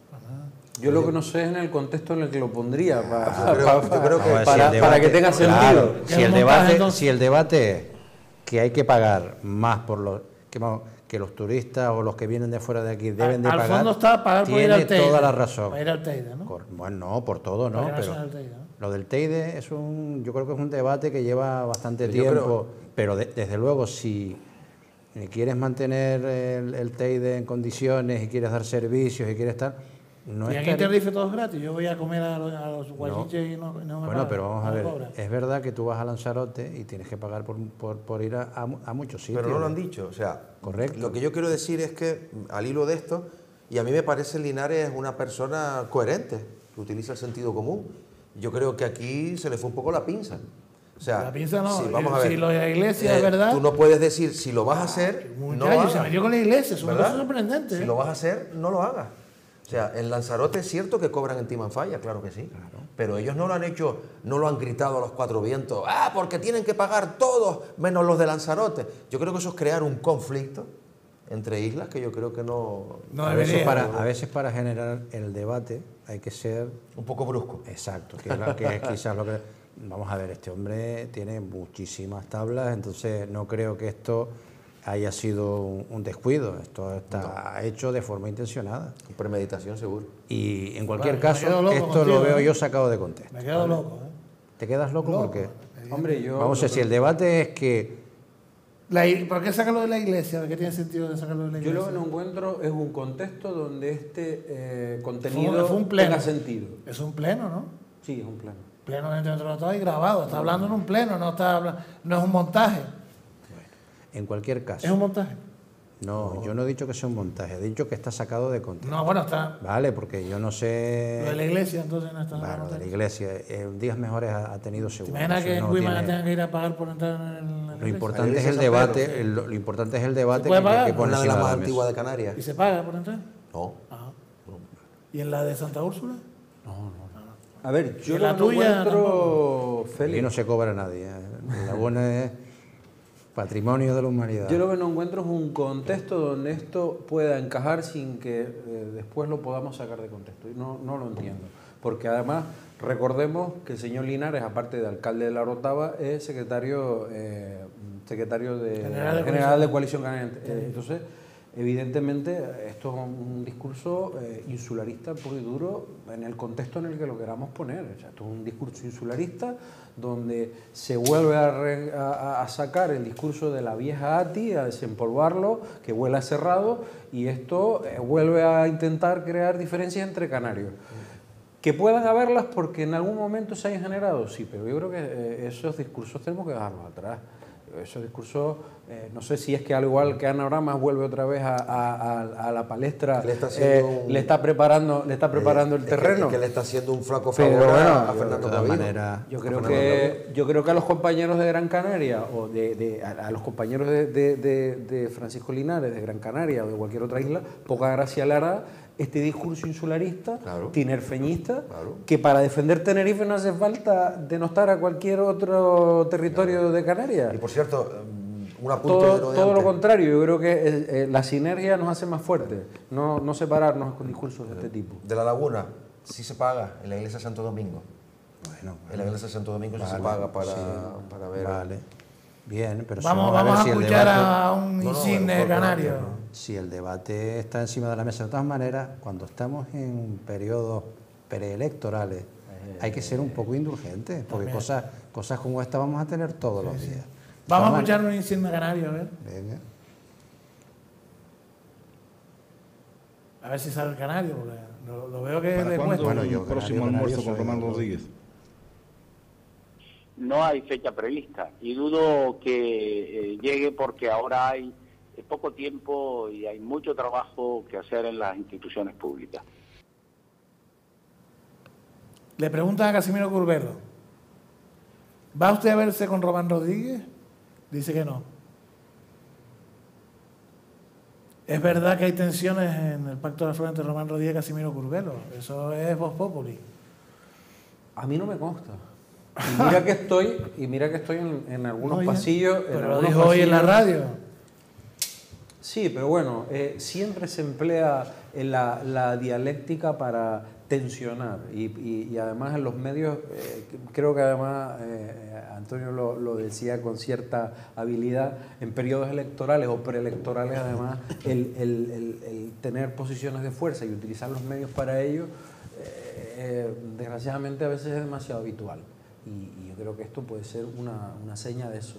Yo lo que no sé es en el contexto en el que lo pondría, para, yo creo, para, yo creo que para, si debate, para que tenga sentido. Claro, si, el debate, si el debate es que hay que pagar más por los que, que los turistas o los que vienen de fuera de aquí deben de al pagar, fondo está pagar por tiene ir al Teide, toda la razón. Para ir al Teide, ¿no? Bueno, no, por todo, ¿no? Pero no Teide, ¿no? Lo del Teide es un, yo creo que es un debate que lleva bastante pero tiempo, creo... pero de, desde luego si quieres mantener el, el Teide en condiciones y quieres dar servicios y quieres estar... No y aquí en Tenerife todo es gratis. Yo voy a comer a los, a los guachiches no. y no, no me Bueno, pagan, pero vamos no a ver, cobran. es verdad que tú vas a Lanzarote y tienes que pagar por, por, por ir a, a, a muchos sitios. Pero no lo han dicho, o sea, correcto. Lo que yo quiero decir es que, al hilo de esto, y a mí me parece Linares una persona coherente, que utiliza el sentido común. Yo creo que aquí se le fue un poco la pinza. O sea, la pinza no, sí, vamos a ver, si lo de la iglesia eh, es verdad... Tú no puedes decir, si lo vas a hacer, Muchacho, no lo hagas. se metió con la iglesia, es una ¿verdad? cosa sorprendente. Si ¿eh? lo vas a hacer, no lo hagas. O sea, en Lanzarote es cierto que cobran en Timanfaya, claro que sí. Claro. Pero ellos no lo han hecho, no lo han gritado a los cuatro vientos, ah, porque tienen que pagar todos, menos los de Lanzarote. Yo creo que eso es crear un conflicto entre islas que yo creo que no... no a, debería, veces para, no. a veces para generar el debate hay que ser... un poco brusco. Exacto, que es, lo, que es quizás lo que... Vamos a ver, este hombre tiene muchísimas tablas, entonces no creo que esto... haya sido un, un descuido, esto está no. hecho de forma intencionada. Con premeditación seguro. Y en cualquier bueno, caso, esto contigo, lo veo ¿eh? yo sacado de contexto. Me quedo ¿vale? loco. ¿eh? ¿Te quedas loco? loco porque Hombre, yo... Vamos a ver, si el debate es que... La, ¿Por qué sacarlo de la iglesia? ¿Qué tiene sentido de sacarlo de la iglesia? Yo lo que no encuentro es un contexto donde este eh, contenido fue un pleno. tenga sentido. Es un pleno, ¿no? Sí, es un pleno. Pleno dentro de todo y grabado. Está hablando en un pleno, no, está hablando, no es un montaje. Bueno, en cualquier caso... ¿Es un montaje? No, no, yo no he dicho que sea un montaje, he dicho que está sacado de contexto. No, bueno, está... Vale, porque yo no sé... Lo de la iglesia, entonces no está... Bueno, de la iglesia, eh, días mejores ha, ha tenido seguro. ¿Te imaginas que en Guimar tiene... tengan que ir a pagar por entrar en el... En lo importante es el debate, Pedro, sí. el, lo importante es el debate que, que pone una de las más antiguas de Canarias. ¿Y se paga por entrar? No. Ajá. ¿Y en la de Santa Úrsula? No, no. A ver, yo la no tuya encuentro... Félix. Y no se cobra a nadie. La buena es... Patrimonio de la humanidad. Yo lo que no encuentro es un contexto donde esto pueda encajar sin que eh, después lo podamos sacar de contexto. Y no, no lo entiendo. Porque además, recordemos que el señor Linares, aparte de alcalde de La Orotava, es secretario, eh, secretario de, general de general de Coalición Canaria. Eh, entonces, evidentemente, esto es un discurso eh, insularista puro y duro en el contexto en el que lo queramos poner. O sea, esto es un discurso insularista donde se vuelve a, re, a, a sacar el discurso de la vieja A T I, a desempolvarlo, que huele a cerrado, y esto eh, vuelve a intentar crear diferencias entre canarios. Que puedan haberlas porque en algún momento se hayan generado, sí, pero yo creo que eh, esos discursos tenemos que dejarlos atrás. Esos discursos, eh, no sé si es que al igual que Ana Oramas vuelve otra vez a, a, a, a la palestra, le está, eh, un, le está preparando, le está preparando eh, el terreno. Es que, es que le está haciendo un flaco favor pero, bueno, a Fernando Cabello. Yo creo que yo creo que a los compañeros de Gran Canaria o de, de a, a los compañeros de, de, de, de Francisco Linares de Gran Canaria o de cualquier otra isla, poca gracia le hará este discurso insularista, claro, tinerfeñista, claro, que para defender Tenerife no hace falta denostar a cualquier otro territorio claro. de Canarias. Y por cierto, un apunte todo, de lo de todo antes. lo contrario, yo creo que eh, eh, la sinergia nos hace más fuertes, no, no separarnos con discursos de este tipo. De La Laguna, sí se paga en la iglesia de Santo Domingo. Bueno, en la iglesia de Santo Domingo vale, sí se paga para, sí, para ver. Vale. Bien, pero vamos, si vamos a, ver a si escuchar debate, a un insigne no, no, canario. No, si el debate está encima de la mesa, de todas maneras, cuando estamos en periodos preelectorales, eh, hay que ser un poco indulgentes, porque cosas, cosas como esta vamos a tener todos sí, los días. Sí. Vamos a escuchar un insigne canario, a ver. Venga. A ver si sale el canario, porque lo, lo veo que le cuesta. Bueno, yo, próximo canario, almuerzo con Román Rodríguez. No hay fecha prevista y dudo que eh, llegue porque ahora hay eh, poco tiempo y hay mucho trabajo que hacer en las instituciones públicas. Le preguntan a Casimiro Curbelo, ¿va usted a verse con Román Rodríguez? Dice que no. ¿Es verdad que hay tensiones en el Pacto de la Flor entre Román Rodríguez y Casimiro Curbelo? Eso es Vox Populi. A mí no me consta. Y mira que estoy, y mira que estoy en, en algunos no, pasillos. Pero en lo algunos dijo pasillos. hoy en la radio. Sí, pero bueno, eh, siempre se emplea en la, la dialéctica para tensionar. Y, y, y además en los medios, eh, creo que además eh, Antonio lo, lo decía con cierta habilidad, en periodos electorales o preelectorales además, el, el, el, el tener posiciones de fuerza y utilizar los medios para ello, eh, eh, desgraciadamente a veces es demasiado habitual. Y, y yo creo que esto puede ser una, una seña de eso.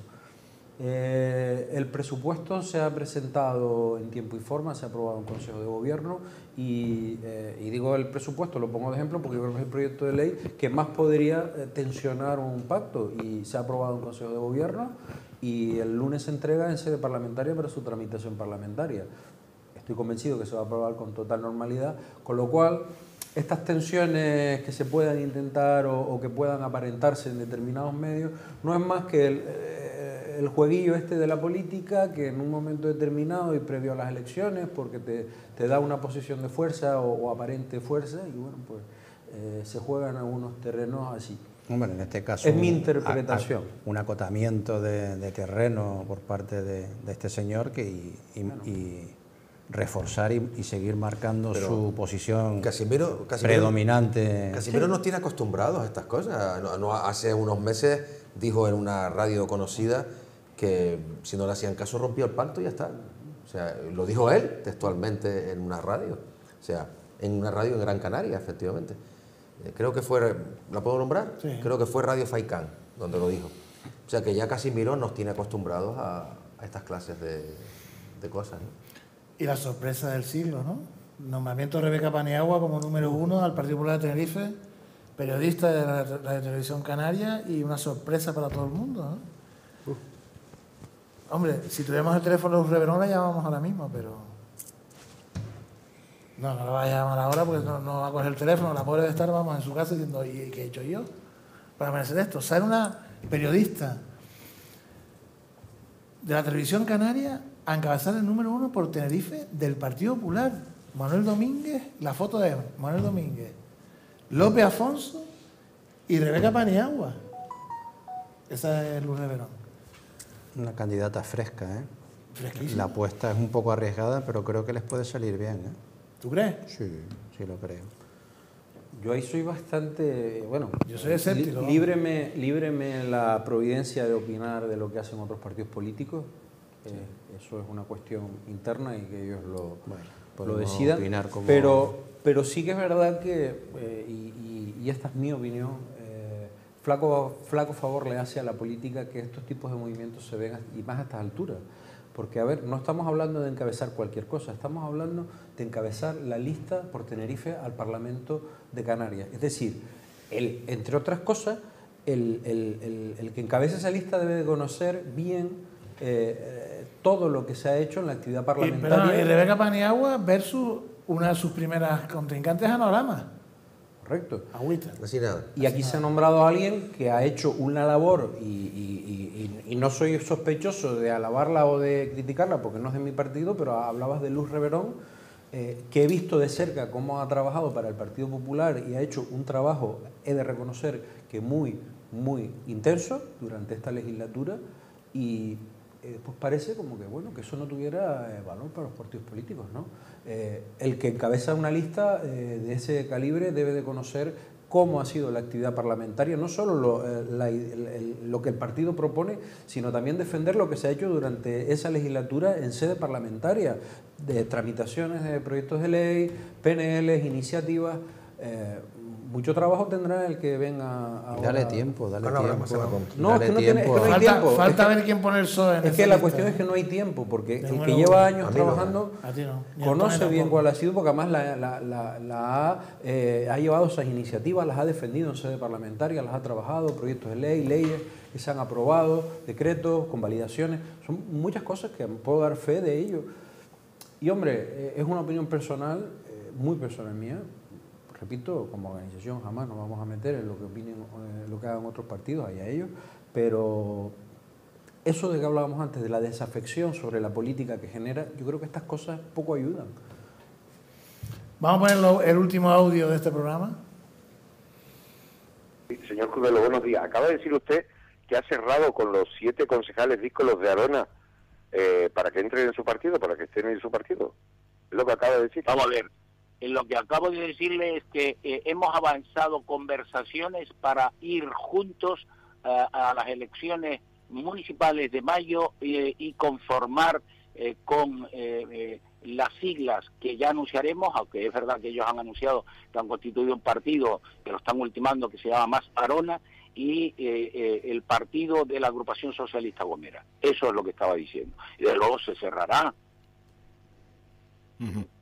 Eh, el presupuesto se ha presentado en tiempo y forma, se ha aprobado en Consejo de Gobierno y, eh, y digo el presupuesto, lo pongo de ejemplo porque yo creo que es el proyecto de ley que más podría eh, tensionar un pacto y se ha aprobado en Consejo de Gobierno y el lunes se entrega en sede parlamentaria para su tramitación parlamentaria. Estoy convencido que se va a aprobar con total normalidad, con lo cual estas tensiones que se puedan intentar o, o que puedan aparentarse en determinados medios no es más que el, eh, el jueguillo este de la política que en un momento determinado y previo a las elecciones porque te, te da una posición de fuerza o, o aparente fuerza y bueno, pues eh, se juegan algunos terrenos así. Bueno, en este caso es mi interpretación. A, a, un acotamiento de, de terreno por parte de, de este señor que y, y, bueno. y reforzar y, y seguir marcando pero su posición Casimiro, Casimiro, predominante. Casimiro sí. nos tiene acostumbrados a estas cosas. No, no, hace unos meses dijo en una radio conocida que si no le hacían caso rompía el pacto y ya está. O sea, lo dijo él textualmente en una radio. O sea, en una radio en Gran Canaria, efectivamente. Eh, creo que fue, ¿la puedo nombrar? Sí. Creo que fue Radio Faicán donde lo dijo. O sea, que ya Casimiro nos tiene acostumbrados a, a estas clases de, de cosas, ¿no? Y la sorpresa del siglo, ¿no? Nombramiento de Rebeca Paniagua como número uno al Partido Popular de Tenerife, periodista de la, la televisión canaria y una sorpresa para todo el mundo, ¿no? Uh. Hombre, si tuviéramos el teléfono de Luz Reverón la llamamos ahora mismo, pero... No, no la va a llamar ahora porque no, no va a coger el teléfono, la pobre de estar, vamos, en su casa diciendo, ¿y qué he hecho yo para merecer esto? Sale una periodista de la televisión canaria a encabezar el número uno por Tenerife del Partido Popular. Manuel Domínguez, la foto de Manuel Domínguez, López Afonso y Rebeca Paniagua. Esa es Luz Reverón. Una candidata fresca, ¿eh? Fresquísima. La apuesta es un poco arriesgada, pero creo que les puede salir bien, ¿eh? ¿Tú crees? Sí, sí lo creo. Yo ahí soy bastante, bueno, yo soy escéptico. Li, líbreme, líbreme la providencia de opinar de lo que hacen otros partidos políticos. Sí. Eh, eso es una cuestión interna y que ellos lo, bueno, lo decidan. Como... Pero, pero sí que es verdad que, eh, y, y, y esta es mi opinión, eh, flaco, flaco favor le hace a la política que estos tipos de movimientos se ven, y más a estas alturas. Porque, a ver, no estamos hablando de encabezar cualquier cosa, estamos hablando de encabezar la lista por Tenerife al Parlamento de Canarias. Es decir, el, entre otras cosas, el, el, el, el que encabece esa lista debe de conocer bien eh, todo lo que se ha hecho en la actividad parlamentaria. Y, perdón, y Rebeca Paniagua versus una de sus primeras contrincantes, Anorama. Correcto. Agüita. Así nada. Y aquí se ha nombrado a alguien que ha hecho una labor, y, y, y, y no soy sospechoso de alabarla o de criticarla porque no es de mi partido, pero hablabas de Luz Reverón, eh, que he visto de cerca cómo ha trabajado para el Partido Popular y ha hecho un trabajo, he de reconocer, que muy, muy intenso durante esta legislatura, y eh, pues parece como que, bueno, que eso no tuviera eh, valor para los partidos políticos, ¿no? Eh, el que encabeza una lista eh, de ese calibre debe de conocer cómo ha sido la actividad parlamentaria, no solo lo, eh, la, el, el, lo que el partido propone, sino también defender lo que se ha hecho durante esa legislatura en sede parlamentaria, de tramitaciones de proyectos de ley, P N Ls, iniciativas. Eh, mucho trabajo tendrá el que venga ahora. Dale tiempo, dale tiempo. No, dale es que no, tiempo. tiene, es que no hay falta, tiempo. Falta es que, ver quién pone el S O E en Es esa que la lista. cuestión es que no hay tiempo, porque De el bueno, que lleva años a mí trabajando no. A ti no. Ni conoce Antonio bien tampoco. cuál ha sido, porque además la, la, la, la ha, eh, ha llevado esas iniciativas, las ha defendido en sede parlamentaria, las ha trabajado, proyectos de ley, leyes que se han aprobado, decretos, convalidaciones, son muchas cosas que puedo dar fe de ello. Y hombre, eh, es una opinión personal, eh, muy personal mía. Repito, como organización jamás nos vamos a meter en lo que opinen, eh, lo que hagan otros partidos, allá ellos, pero eso de que hablábamos antes, de la desafección sobre la política que genera, yo creo que estas cosas poco ayudan. Vamos a poner lo, el último audio de este programa. Señor Curvelo, buenos días. Acaba de decir usted que ha cerrado con los siete concejales díscolos de Arona eh, para que entren en su partido, para que estén en su partido. Es lo que acaba de decir. Vamos a ver. Lo que acabo de decirle es que eh, hemos avanzado conversaciones para ir juntos uh, a las elecciones municipales de mayo eh, y conformar eh, con eh, eh, las siglas que ya anunciaremos, aunque es verdad que ellos han anunciado que han constituido un partido que lo están ultimando, que se llama Más Arona, y eh, eh, el partido de la agrupación socialista Gomera. Eso es lo que estaba diciendo. Y de luego se cerrará. Uh-huh.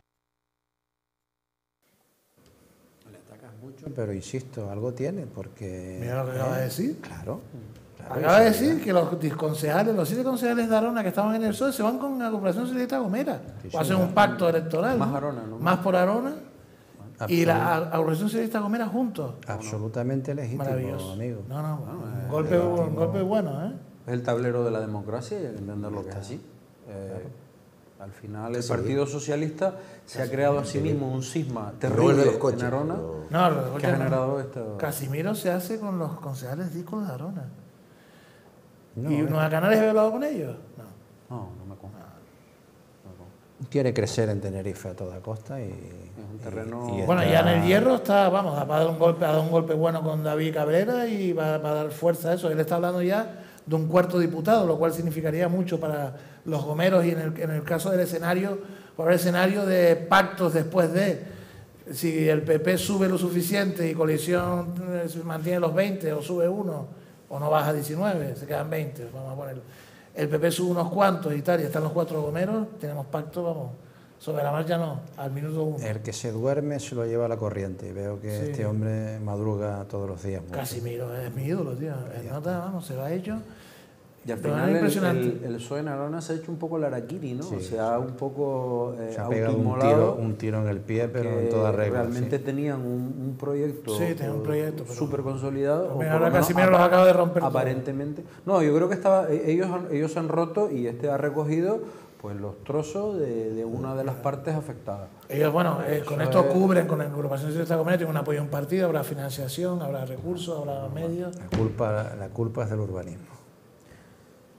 Mucho, pero insisto, algo tiene, porque... Mira lo que acaba de decir. Claro. claro acaba de decir que los concejales, los siete concejales de Arona que estaban en el S O E se van con la Corporación Socialista Gomera. Sí, o hacen un pacto electoral. Más ¿no? Arona, ¿no? Más por Arona. Absolut y la Agrupación Socialista Gomera juntos. Absolutamente legítimo, maravilloso. Amigo. No, no, no un, golpe, un golpe bueno, ¿eh? Es el tablero de la democracia y hay que entender lo que es así. Eh, claro. Al final el Partido Socialista se ha creado a sí mismo un cisma terrible no el de los coches, en Arona, no, no, que ha generado esto. Casimiro se hace con los concejales díscolos de Arona. No, ¿Y Nueva Canarias había hablado con ellos? No. No, no me acuerdo. Quiere crecer en Tenerife a toda costa y... Es un terreno... y, y bueno, está... ya en el Hierro está, vamos, va a dar un golpe, a dar un golpe bueno con David Cabrera y va, va a dar fuerza a eso. Él está hablando ya de un cuarto diputado, lo cual significaría mucho para los gomeros y en el, en el caso del escenario, por el escenario de pactos después de, si el P P sube lo suficiente y Coalición mantiene los veinte o sube uno, o no baja diecinueve, se quedan veinte, vamos a ponerlo. El P P sube unos cuantos y tal, y están los cuatro gomeros, tenemos pacto, vamos, sobre la marcha no, al minuto uno. El que se duerme se lo lleva a la corriente, y veo que sí. Este hombre madruga todos los días. Casimiro es mi ídolo, tío, el nota, vamos, se lo ha hecho. Y al final el, el, el S O E en Arona se ha hecho un poco el araquiri, ¿no? Sí, se ha un poco eh, se ha pegado un tiro, un tiro en el pie, pero en toda regla. Realmente sí. tenían un, un proyecto, sí, un proyecto súper consolidado. Pero ahora Casimiro los acaba de romper. Aparentemente. Todo. No, yo creo que estaba, ellos, ellos han roto y este ha recogido pues los trozos de, de una de las partes afectadas. Ellos, bueno, eh, con esto es... cubren, con la Agrupación Socialista Gomera, tienen un apoyo a un partido, habrá financiación, habrá recursos, habrá medios. La culpa, la culpa es del urbanismo.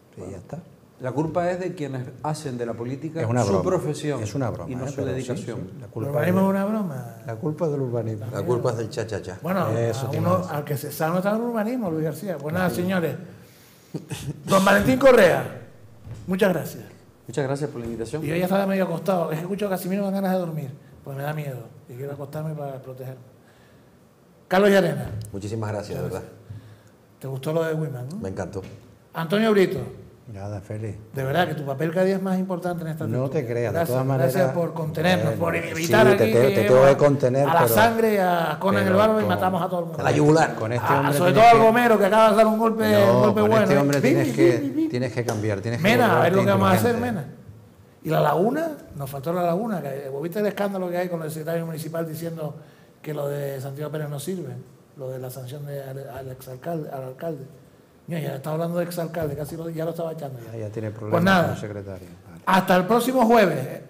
Sí, ya está. La culpa es de quienes hacen de la política Es una su broma. profesión Es una broma, y no ¿eh? su Pero dedicación. sí, sí. La ¿El culpa urbanismo es es una broma? La culpa es del urbanismo. La culpa es del cha-cha-cha. Bueno, Eso a tiene uno, razón. al que se sabe no está en el urbanismo, Luis García. Pues nada, señores. Don Valentín Correa, muchas gracias. Muchas gracias por la invitación. Y yo ya estaba medio acostado. Es que escucho a Casimiro con ganas de dormir, pues me da miedo y quiero acostarme para protegerme. Carlos Llarena, Muchísimas gracias, de verdad. ¿te gustó lo de Wiman, no? Me encantó. Antonio Brito, Nada, Félix. de verdad que tu papel cada día es más importante en esta No te tertulia. creas, de Gracias, todas maneras. Gracias por contenernos, Bueno, por sí, evitar te aquí te- que te tengo lleguemos que contener, a la pero- sangre y a Conan pero el Bárbaro y con- matamos a todo el mundo. A la yugular. Con este Ah, hombre sobre tienes todo al que- Gomero, que acaba de dar un golpe, No, un golpe con bueno. este hombre ¿eh? tienes Pi, que, pi, pi, pi. tienes que cambiar. Tienes que Mena, a ver volverte lo que vamos a hacer, inteligente. Mena. Y la laguna, nos faltó la laguna. Que, ¿vos viste el escándalo que hay con el secretario municipal diciendo que lo de Santiago Pérez no sirve? Lo de la sanción de, al, al exalcalde, al alcalde. Mira, ya estaba hablando de exalcalde, casi lo, ya lo estaba echando. Ya, Ya, ya tiene Pues problemas nada. con el secretario. Vale. Hasta el próximo jueves.